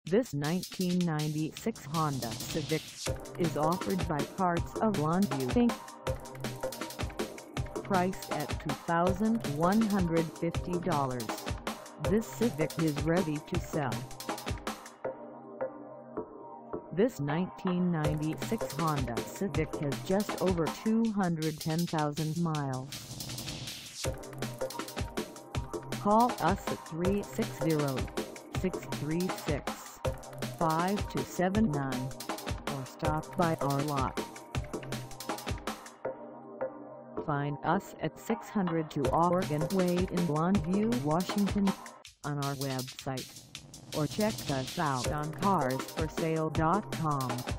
This 1996 Honda Civic is offered by Karz of Longview Inc. Priced at $2,150, this Civic is ready to sell. This 1996 Honda Civic has just over 210,000 miles. Call us at 360-636-5279 or stop by our lot. Find us at 602 Oregon Way in Longview, Washington, on our website, or check us out on carsforsale.com.